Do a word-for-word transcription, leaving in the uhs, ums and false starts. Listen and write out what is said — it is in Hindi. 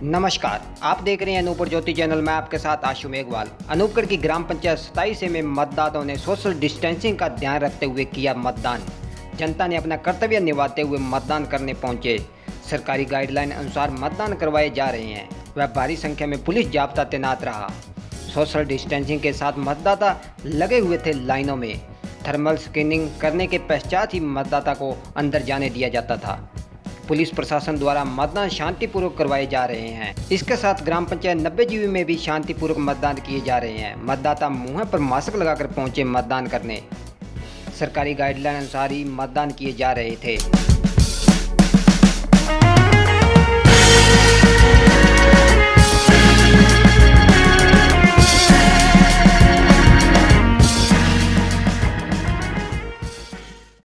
नमस्कार, आप देख रहे हैं अनूपगढ़ ज्योति चैनल में आपके साथ आशु मेघवाल। अनूपगढ़ की ग्राम पंचायत सताईस में मतदाताओं ने सोशल डिस्टेंसिंग का ध्यान रखते हुए किया मतदान। जनता ने अपना कर्तव्य निभाते हुए मतदान करने पहुंचे। सरकारी गाइडलाइन अनुसार मतदान करवाए जा रहे हैं। वह भारी संख्या में पुलिस जाब्ता तैनात रहा। सोशल डिस्टेंसिंग के साथ मतदाता लगे हुए थे लाइनों में। थर्मल स्क्रीनिंग करने के पश्चात ही मतदाता को अंदर जाने दिया जाता था। पुलिस प्रशासन द्वारा मतदान शांतिपूर्वक करवाए जा रहे हैं। इसके साथ ग्राम पंचायत नब्बे जीवी में भी शांतिपूर्वक मतदान किए जा रहे हैं। मतदाता मुंह पर मास्क लगाकर पहुंचे मतदान करने। सरकारी गाइडलाइन अनुसार ही मतदान किए जा रहे थे।